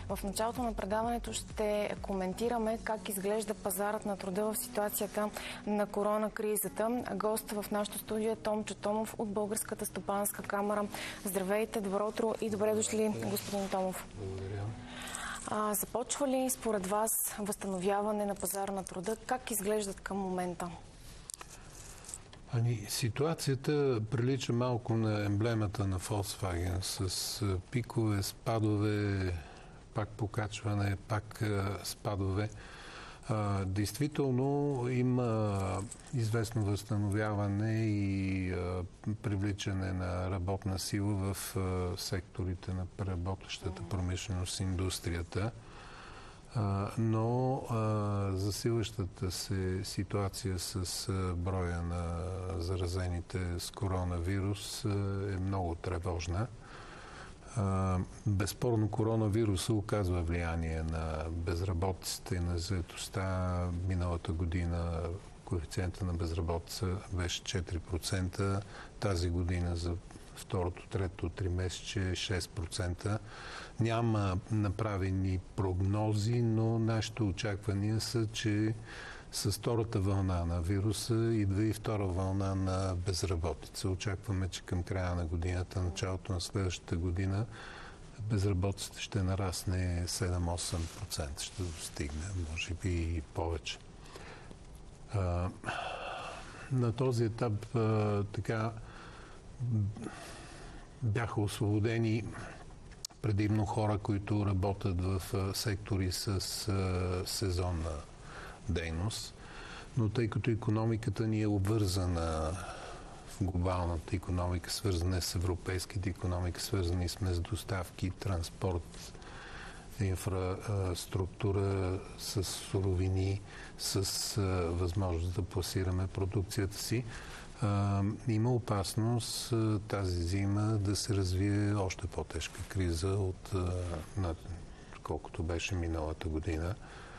В началото на предаването ще коментираме как изглежда пазарът на труда в ситуацията на коронакризата. Гост в нашото студио е Томчо Томов от Българската стопанска камара. Здравейте, добро утро и добре дошли, господин Томов. Благодаря. Започва ли според вас възстановяване на пазара на труда? Как изглеждат към момента? Ситуацията прилича малко на емблемата на Volkswagen с пикове, спадове, пак покачване, пак спадове. Действително има известно възстановяване и привличане на работна сила в секторите на преработващата промишленост, индустрията. Но засилващата се ситуация с броя на заразените с коронавирус е много тревожна. Безспорно коронавируса оказва влияние на безработицата и на заетостта. Миналата година коефициента на безработица беше 4%. Тази година за второто, трето тримесечие 6%. Няма направени прогнози, но нашите очаквания са, че с втората вълна на вируса идва и втора вълна на безработица. Очакваме, че към края на годината, началото на следващата година, безработицата ще нарасне 7-8%. Ще достигне, може би и повече. На този етап бяха освободени предимно хора, които работят в сектори с сезонна дейност. Но тъй като икономиката ни е обвързана в глобалната икономика, свързана с европейските икономики, свързани с доставки, транспорт, инфраструктура, с суровини, с възможност да пласираме продукцията си, има опасност тази зима да се развие още по-тежка криза от колкото беше миналата година.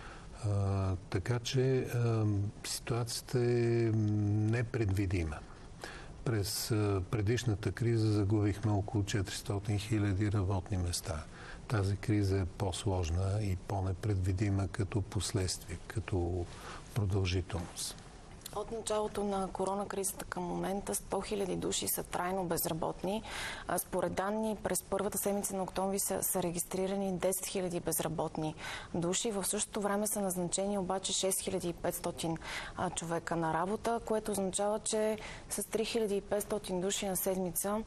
Така че ситуацията е непредвидима. През предишната криза загубихме около 400 хиляди работни места. Тази криза е по-сложна и по-непредвидима като последствие, като продължителност. От началото на коронакризата към момента 100 хиляди души са трайно безработни. Според данни през първата седмица на октомври са регистрирани 10 хиляди безработни души. В същото време са назначени обаче 6500 човека на работа, което означава, че с 3500 души на седмица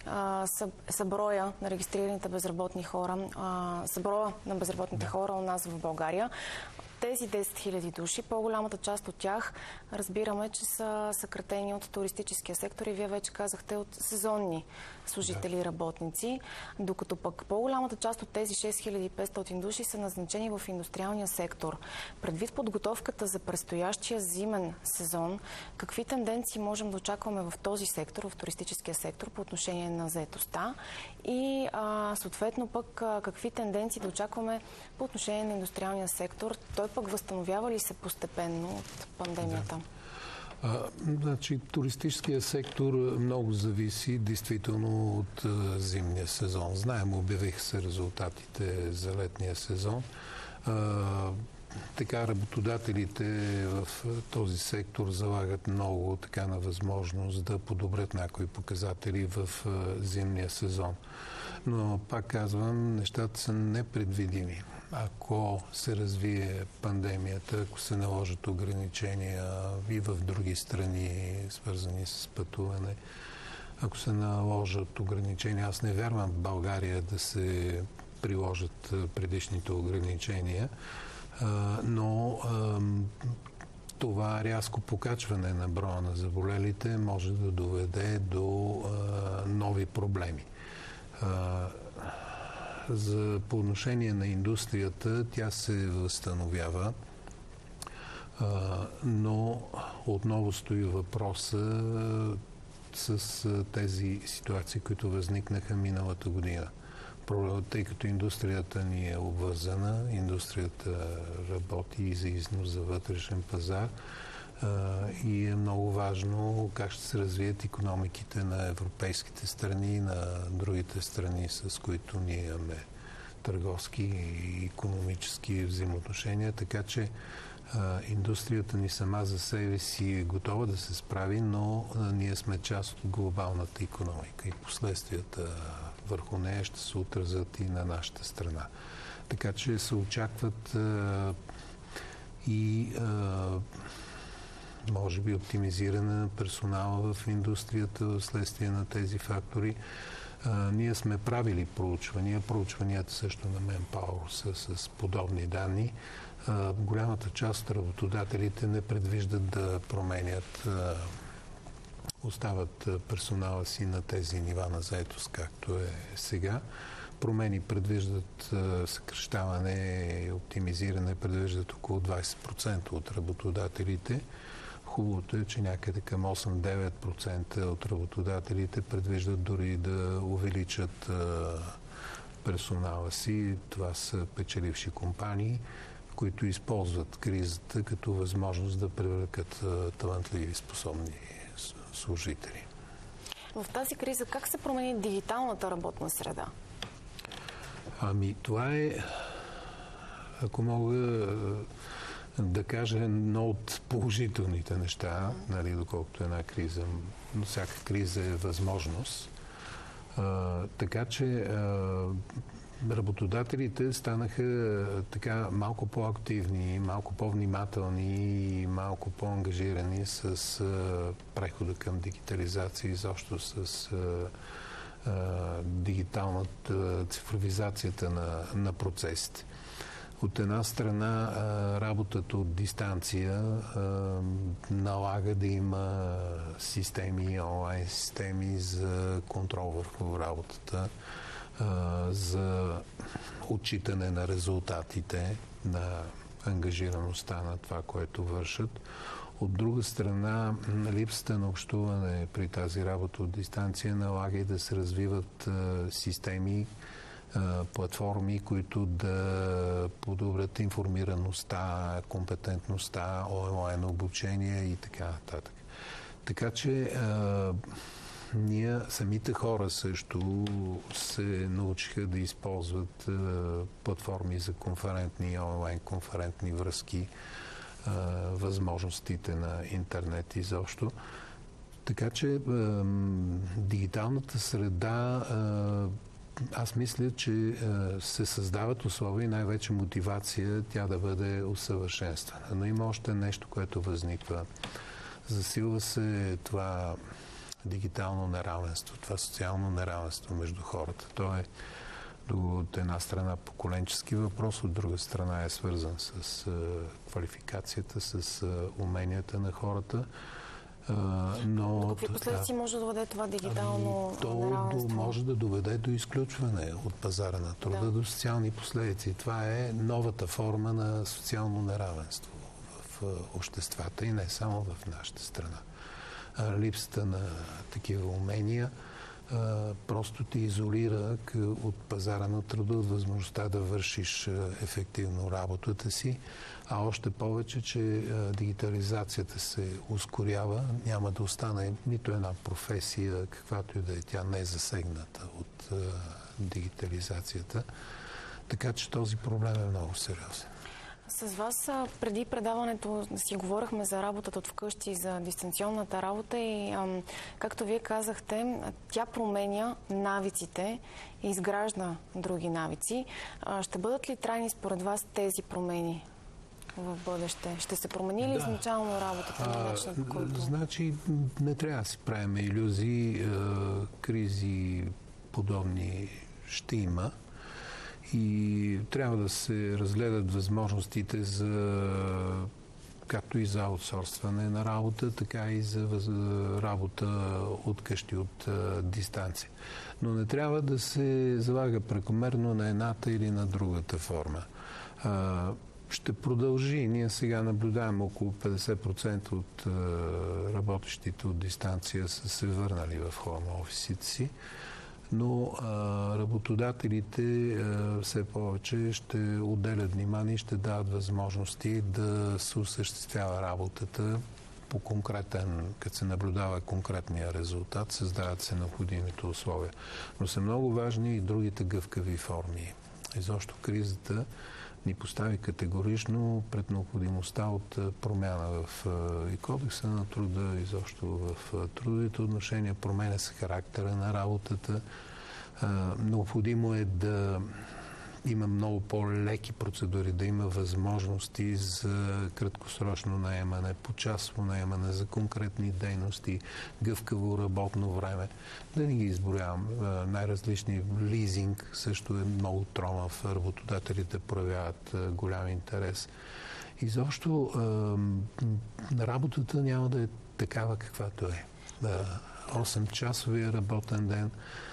са броя на регистрираните безработни хора, са броя на безработните хора у нас в България. Тези 10 хиляди души, по-голямата част от тях разбираме, че са съкратени от туристическия сектор и вие вече казахте от сезонни служители и работници, докато пък по-голямата част от тези 6500 души са назначени в индустриалния сектор. Предвид подготовката за предстоящия зимен сезон, какви тенденции можем да очакваме в този сектор, в туристическия сектор по отношение на заетостта и съответно пък какви тенденции да очакваме по отношение на индустриалния сектор? Той пък възстановява ли се постепенно от пандемията? Туристическия сектор много зависи действително от зимния сезон. Знаем, обявиха се резултатите за летния сезон. Така работодателите в този сектор залагат много на възможност да подобрят някои показатели в зимния сезон. Но пак казвам, нещата са непредвидими. Ако се развие пандемията, ако се наложат ограничения и в други страни, свързани с пътуване, ако се наложат ограничения, аз не вярвам в България да се приложат предишните ограничения, но това рязко покачване на броя на заболелите може да доведе до нови проблеми. По отношение на индустрията, тя се възстановява, но отново стои въпроса с тези ситуации, които възникнаха миналата година. Тъй като индустрията ни е обвързана, индустрията работи и за износ, за вътрешен пазар, и е много важно как ще се развият икономиките на европейските страни и на другите страни, с които ние имаме търговски и икономически взаимоотношения, така че индустрията ни сама за себе си е готова да се справи, но ние сме част от глобалната икономика и последствията върху нея ще се отразят и на нашата страна. Така че се очакват може би оптимизиране персонала в индустрията вследствие на тези фактори. Ние сме правили проучванията също на Manpower са с подобни данни. Голямата част от работодателите не предвиждат да променят, остават персонала си на тези нива на заетост, както е сега. Промени предвиждат съкращаване и оптимизиране, предвиждат около 20% от работодателите. Хубавото е, че някъде към 8-9% от работодателите предвиждат дори да увеличат персонала си. Това са печеливши компании, които използват кризата като възможност да привлекат талантливи и способни служители. В тази криза как се промени дигиталната работна среда? Това е, ако мога да кажа, едно от положителните неща, нали, доколкото една криза, но всяка криза е възможност. Така че работодателите станаха така малко по-активни, малко по-внимателни и малко по-ангажирани с прехода към дигитализация, изобщо с дигиталната цифровизацията на процесите. От една страна, работата от дистанция налага да има системи, онлайн системи за контрол върху работата, за отчитане на резултатите, на ангажираността на това, което вършат. От друга страна, липсата на общуване при тази работа от дистанция налага и да се развиват системи, платформи, които да подобрят информираността, компетентността, онлайн обучение и така нататък. Така че ние, самите хора също се научиха да използват платформи за конферентни и онлайн конферентни връзки, възможностите на интернет изобщо. Така че дигиталната среда, аз мисля, че се създават условия и най-вече мотивация тя да бъде усъвършенствана. Но има още нещо, което възниква. Засилва се това дигитално неравенство, това социално неравенство между хората. То е от една страна поколенчески въпрос, от друга страна е свързан с квалификацията, с уменията на хората. Но какви последици може да доведе това дигитално неравенство? То може да доведе до изключване от пазара на труда, до социални последици. Това е новата форма на социално неравенство в обществата и не само в нашата страна. Липсата на такива умения просто те изолира от пазара на труда, от възможността да вършиш ефективно работата си, а още повече, че дигитализацията се ускорява, няма да остане нито една професия, каквато и да е тя, не е засегната от дигитализацията. Така че този проблем е много сериозен. С вас преди предаването си говорихме за работата от вкъщи, за дистанционната работа и както вие казахте, тя променя навиците и изгражда други навици. Ще бъдат ли трайни според вас тези промени в бъдеще? Ще се промени ли изначално работата на начина, по който? Значи не трябва да си правим илюзии. Кризи подобни ще има. И трябва да се разгледат възможностите както и за аутсорсване на работа, така и за работа от къщи, от дистанция. Но не трябва да се залага прекомерно на едната или на другата форма. Ще продължи. Ние сега наблюдаваме около 50% от работещите от дистанция са се върнали в хоум офисите си. Но работодателите все повече ще отделят внимание и ще дават възможности да се осъществява работата по конкретен, като се наблюдава конкретния резултат, създават се необходимите условия. Но са много важни и другите гъвкави форми Изобщо кризата ни постави категорично пред необходимостта от промяна в и кодекса на труда, изобщо в трудовите отношения, променя се характера на работата. Необходимо е да има много по-леки процедури, да има възможности за краткосрочно наемане, почасово наемане за конкретни дейности, гъвкаво работно време. Да не ги изброявам. Най-различни лизинг също е много тромав. Работодателите проявяват голям интерес. Изобщо работата няма да е такава, каквато е. 8-часовия работен ден,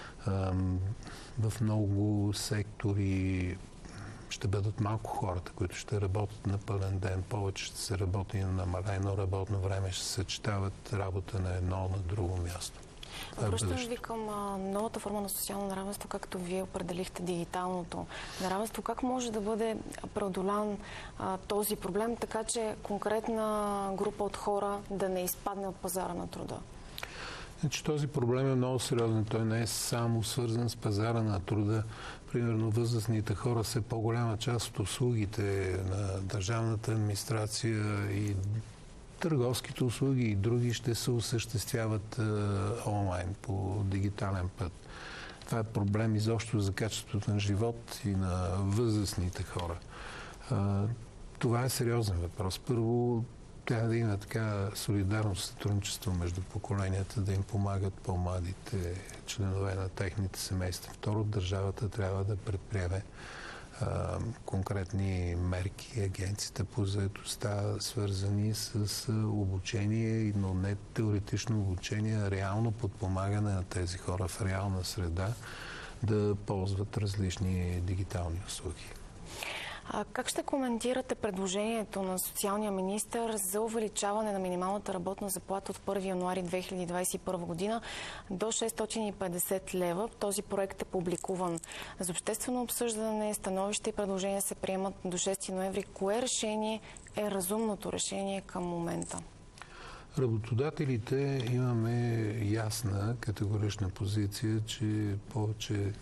в много сектори ще бъдат малко хората, които ще работят на пълен ден. Повече ще се работи на намалено работно време, ще съчетават работа на едно, на друго място. Връщам ви към новата форма на социално неравенство, както вие определихте дигиталното неравенство. Как може да бъде преодолян този проблем, така че конкретна група от хора да не изпадне от пазара на труда? Значи, този проблем е много сериозен. Той не е само свързан с пазара на труда. Примерно, възрастните хора са по-голяма част от услугите на държавната администрация и търговските услуги и други ще се осъществяват онлайн по дигитален път. Това е проблем изобщо за качеството на живот и на възрастните хора. Това е сериозен въпрос. Първо, трябва да има така солидарно сътрудничество между поколенията, да им помагат по-младите членове на техните семейства. Второ, държавата трябва да предприеме конкретни мерки, агенциите по заетостта, свързани с обучение, но не теоретично обучение, а реално подпомагане на тези хора в реална среда да ползват различни дигитални услуги. Как ще коментирате предложението на социалния министър за увеличаване на минималната работна заплата от 1 януари 2021 година до 650 лева? Този проект е публикуван за обществено обсъждане, становища и предложения се приемат до 6 ноември. Кое решение е разумното решение към момента? Работодателите имаме ясна, категорична позиция, че повече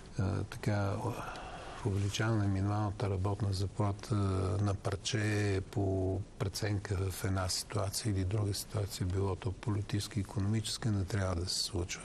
увеличаване на минималната работна заплата на парче по преценка в една ситуация или друга ситуация, било то политическа, икономическа, не трябва да се случва.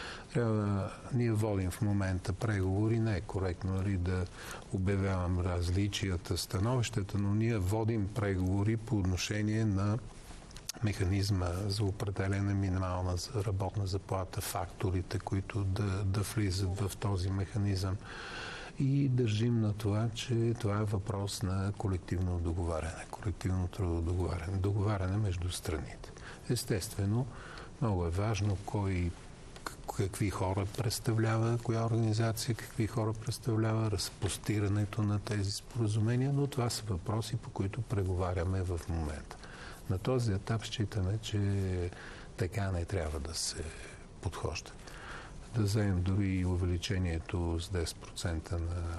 Ние водим в момента преговори, не е коректно да обявявам различията, становищата, но ние водим преговори по отношение на механизма за определяне на минимална работна заплата, факторите, които да влизат в този механизъм. И държим на това, че това е въпрос на колективно договаряне, колективно трудово договаряне, договаряне между страните. Естествено, много е важно какви хора представлява, коя организация, какви хора представлява, разпостирането на тези споразумения, но това са въпроси, по които преговаряме в момента. На този етап считаме, че така не трябва да се подхожда. Да вземем дори и увеличението с 10% на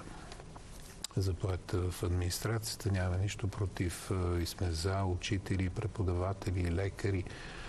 заплата в администрацията. Няма нищо против и сме за учители, преподаватели, лекари,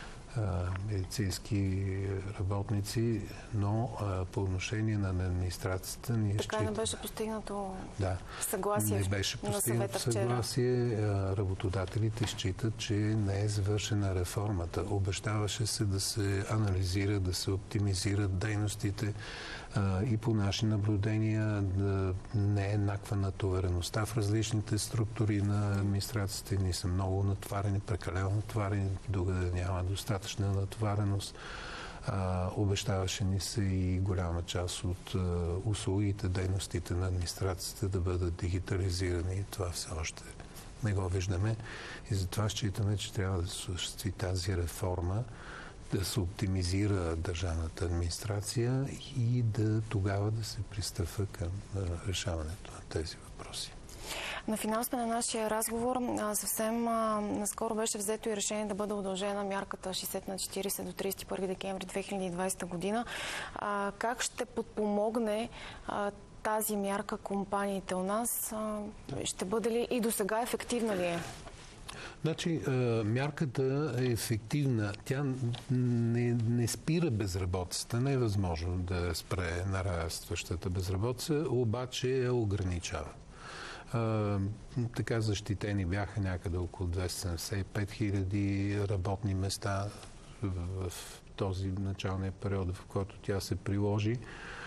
медицински работници, но по отношение на администрацията ние така не беше постигнато съгласие. Не беше постигнато съгласие. Работодателите считат, че не е завършена реформата. Обещаваше се да се анализира, да се оптимизират дейностите и по наши наблюдения да не е еднаква натовареността в различните структури на администрацията. Ние са много натоварени, прекалено натоварени, докато няма достатъчна натовареност. Обещаваше ни се и голяма част от услугите, дейностите на администрацията да бъдат дигитализирани. Това все още не го виждаме. И затова считаме, че трябва да се осъществи тази реформа, да се оптимизира държавната администрация и тогава да се пристъпва към решаването на тези въпроси. На финал сме на нашия разговор. Съвсем наскоро беше взето и решение да бъде удължена мярката 60/40 до 31 декември 2020 година. Как ще подпомогне тази мярка компаниите у нас? Ще бъде ли и досега ефективна ли е? Значи, мярката е ефективна. Тя не спира безработицата. Не е възможно да спре нарастващата безработица, обаче я ограничава. Така защитени бяха някъде около 275 хиляди работни места в този началния период, в който тя се приложи.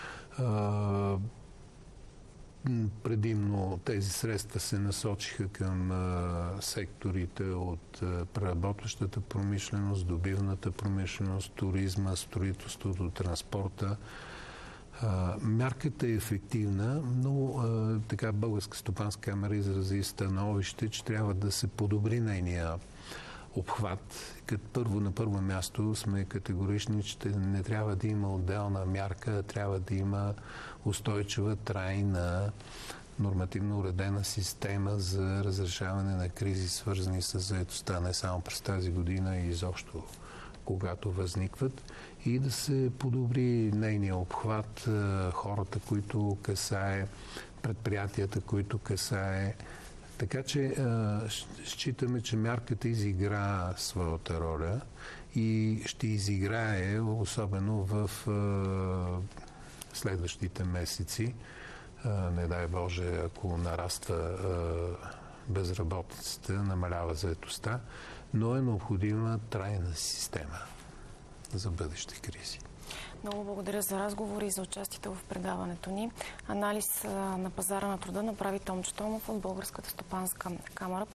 Предимно тези средства се насочиха към секторите от преработващата промишленост, добивната промишленост, туризма, строителството, транспорта. Мярката е ефективна, но така Българска стопанска камара изрази становище, че трябва да се подобри нейния обхват. На първо място сме категорични, че не трябва да има отделна мярка, трябва да има устойчива, трайна, нормативно уредена система за разрешаване на кризи, свързани с заетостта не само през тази година и изобщо когато възникват, и да се подобри нейния обхват, хората, които касае, предприятията, които касае. Така че считаме, че мярката изигра своята роля и ще изиграе особено в следващите месеци. Не дай Боже, ако нараства безработицата, намалява заетостта, но е необходима трайна система за бъдещи кризи. Много благодаря за разговори и за участието в предаването ни. Анализ на пазара на труда направи Томчо Томов от Българската стопанска камара.